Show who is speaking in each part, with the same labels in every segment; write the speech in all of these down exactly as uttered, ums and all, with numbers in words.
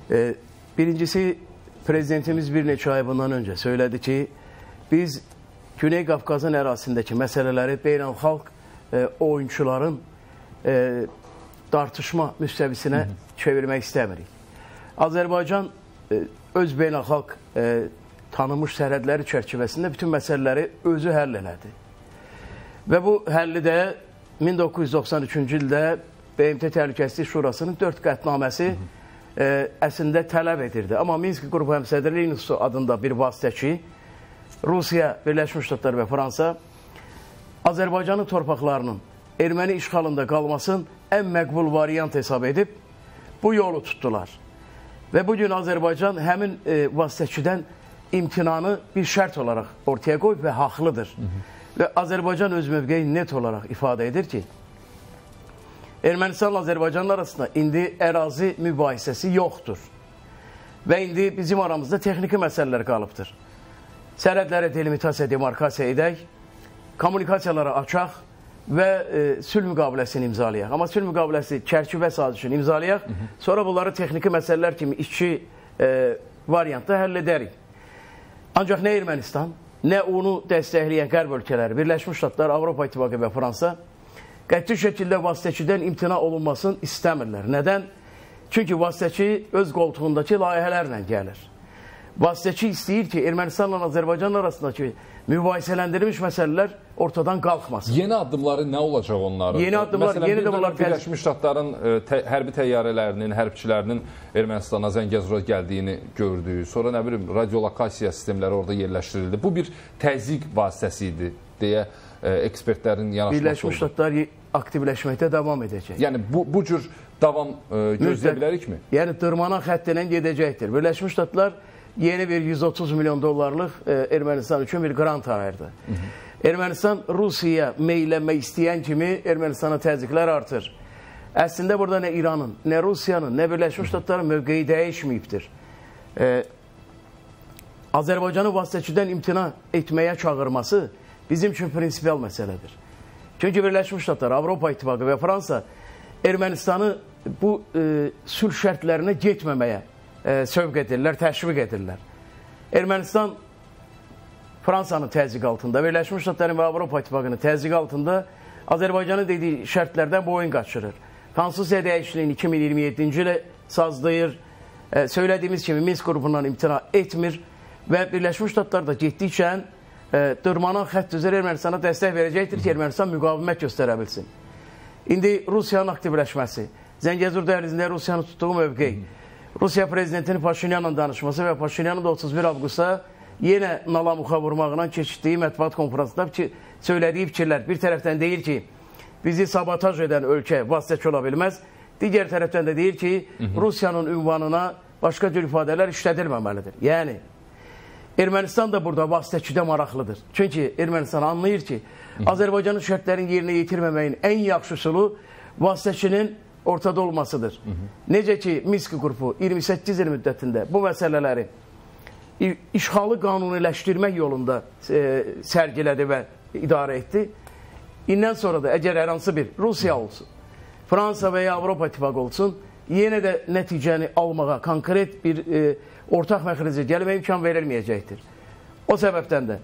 Speaker 1: E, birincisi, prezidentimiz bir neçə ay bundan önce söyledi ki, biz Güney Qafqazın ərazisindəki məsələləri beynəlxalq e, oyunçuların e, tartışma müstəvisinə çevirmək istəmirik. Azərbaycan e, öz beynəlxalq e, tanınmış sərhədləri çərçivəsində bütün məsələləri özü həll elədi. Və bu həlli də min doqquz yüz doxsan üçüncü ildə B M T Təhlükəsizlik Şurasının dörd qətnaməsi e, əslində tələb edirdi. Amma Minsk Qrupu Həmsədrliyi İnstitutu adında bir vasitəçi, Rusiya, Birləşmiş Ştatlar və Fransa Azərbaycanın torpaqlarının erməni işğalında qalmasının ən məqbul variant hesab edib bu yolu tutdular. Və bugün Azərbaycan həmin e, vasitəçidən imtinanı bir şərt olaraq ortaya qoyub və haqlıdır. Hı -hı. Və Azərbaycan öz mövqeyi net olaraq ifadə edir ki, Ermənistanla Azərbaycanın arasında indi ərazi mübahisəsi yoxdur. Və indi bizim aramızda texniki məsələlər qalıbdır. Sərhədlərə delimitasiya, demarkasiya edək, kommunikasiyalara açaq və e, sülh müqaviləsini imzalayaq. Amma sülh müqaviləsi çərçivə sazişini imzalayaq, hı -hı. sonra bunları texniki məsələlər kimi iki e, variantda həll edərik. Ancaq nə Ermənistan, nə onu dəstəkləyən qərb ölkələri, Birləşmiş Ştatlar, Avropa İttifaqı və Fransa qəti şəkildə vasitəçidən imtina olunmasını istəmirlər. Nədən? Çünki vasitəçi öz qoltuğundakı layihələrlə gəlir. Vasitəçi istəyir ki, Ermənistanla Azərbaycan arasındakı mübahisələndirilmiş məsələlər ortadan qalxmasın.
Speaker 2: Yeni addımları nə olacaq onların?
Speaker 1: Yeni addımlar,
Speaker 2: Məsələn,
Speaker 1: yeni addımlar
Speaker 2: Birləşmiş Ştatların e, tə, hərbi təyyarələrinin, hərbçilərinin Ermənistana, Zəngəzura gəldiyini gördük. Sonra nə bilim, radiolokasiya sistemləri orada yerləşdirildi. Bu bir təzyiq vasitəsi idi deyə e, ekspertlərin yanaşması oldu.
Speaker 1: Birləşmiş Ştatlar aktivləşməkdə davam edəcək.
Speaker 2: Yəni bu, bu cür davam e, gözləyə bilərikmi?
Speaker 1: Yəni dırmanan xəttindən gedəcəkdir. Birləşmiş Ştatlar yeni bir yüz otuz milyon dollarlıq e, Ermənistan üçün bir grant ayırdı. Hı -hı. Ermənistan Rusiyaya meylənmək istəyən kimi Ermənistana təzyiqlər artır. Əslində burada nə İranın, nə Rusiyanın, nə Birləşmiş Ştatların mövqeyi dəyişməyibdir. E, Azərbaycanı vasitəçidən imtina etməyə çağırması bizim üçün prinsipial məsələdir. Çünki Birləşmiş Ştatlar, Avropa İttifaqı və Fransa Ermənistanı bu e, sülh şərtlərinə getməməyə e, sövq edirlər, təşviq edirlər. Ermənistan Fransanın təzyiq altında, Birləşmiş Ştatların və Avropa İttifaqının təzyiq altında Azərbaycanın dediyi şərtlərdən boyun qaçırır. Konstitusiya dəyişikliğini iki min iyirmi yeddinci ilə sazlayır. E, söylədiyimiz kimi Minsk qrupundan imtina etmir və Birləşmiş Ştatlar da getdikcə e, dırmanan xətt üzrə Ermənistana dəstək verəcəkdir ki, Ermənistan müqavimət göstərə bilsin. İndi Rusiyanın aktivləşməsi, Zəngəzur dəhlizində Rusiyanın tutduğu mövqey, Rusiya prezidentinin Paşinyanla danışması və Paşinyanın da otuz bir avqustda yenə Nalamuxa vurmağına keçdiyi mətbuat konferansında ki, söylədiyi fikirlər bir tərəfdən deyir ki, bizi sabotaj edən ölkə vasitəçi ola bilməz, digər tərəfdən də deyir ki, hı -hı. Rusiyanın ünvanına başqa cür ifadələr işlədilməməlidir. Yəni, Ermənistan da burada vasitəçidə maraqlıdır. Çünki Ermənistan anlayır ki, hı -hı. Azərbaycanın şərtlərin yerinə yetirməməyin ən yaxşı üsulu vasitəçinin ortada olmasıdır. Hı -hı. Necə ki, Minsk qrupu iyirmi səkkiz il müddətində bu məsələləri işğalı qanuniləşdirmək yolunda e, sərgilədi və idarə etdi. İndən sonra da əgər hər hansı bir Rusiya olsun, Fransa və ya Avropa İttifaqı olsun, yenə də nəticəni almağa, konkret bir e, ortaq məxrəcə gəlməyə imkan verilməyəcəkdir. O səbəbdən də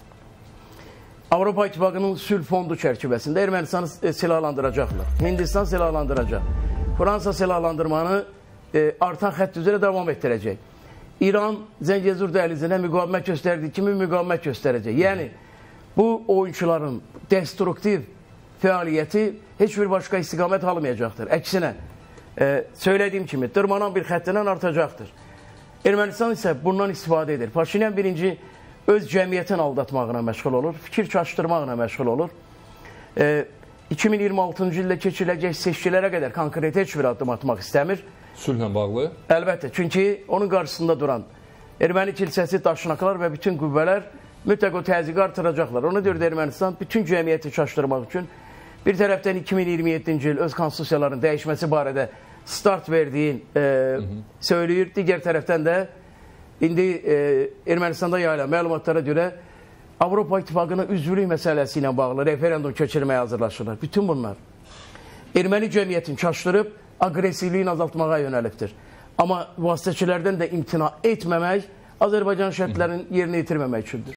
Speaker 1: Avropa İttifaqının sülh fondu çərçivəsində Ermənistanı silahlandıracaqlar. Hindistan silahlandıracaq. Fransa silahlandırmanı e, artan xətt üzrə davam etdirəcək. İran Zəngəzur dəhlizinə müqavimət göstərdiyi kimi müqavimət göstərəcək. Yəni, bu oyunçuların destruktiv fəaliyyəti heç bir başqa istiqamət almayacaqdır. Əksinə, e, söylədiyim kimi, dırmanan bir xəttindən artacaqdır. Ermənistan isə bundan istifadə edir. Paşinyan birinci öz cəmiyyətin aldatmağına məşğul olur, fikir çaşdırmaqla məşğul olur. E, iki min iyirmi altıncı ildə keçiriləcək seçkilərə qədər konkret heç bir addım atmaq istəmir.
Speaker 2: Sülhlə bağlı? Əlbəttə,
Speaker 1: çünki onun qarşısında duran erməni kilsəsi, daşnaqlar və bütün qüvvələr mütləq o təzyiqi artıracaqlar. Ona görə də Ermənistan bütün cəmiyyəti çaşdırmaq üçün bir tərəfdən iki min iyirmi yeddinci il öz konstitusiyaların dəyişməsi barədə start verdiyin e, hı -hı. söyləyir. Digər tərəfdən də indi e, Ermənistanda yayılan məlumatlara görə Avropa İttifaqının üzvlük məsələsi ilə bağlı referendum keçirməyə hazırlaşırlar. Bütün bunlar erməni cəmiyyətini çaşdırıb aqressivliyin azaltmağa yönəlibdir. Amma vasitəçilərdən də imtina etməmək Azərbaycan şərtlərinin yerinə yetirməmək üçündür.